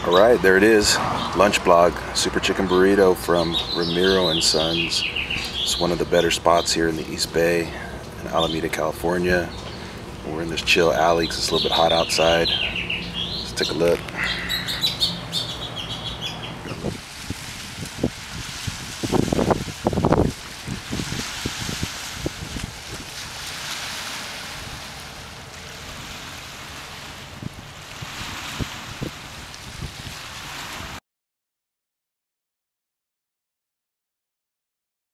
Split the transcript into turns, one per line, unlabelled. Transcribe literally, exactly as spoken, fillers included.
All right, there it is. Lunch blog, super chicken burrito from Ramiro and Sons. It's one of the better spots here in the East Bay in Alameda, California. We're in this chill alley because it's a little bit hot outside. Let's take a look.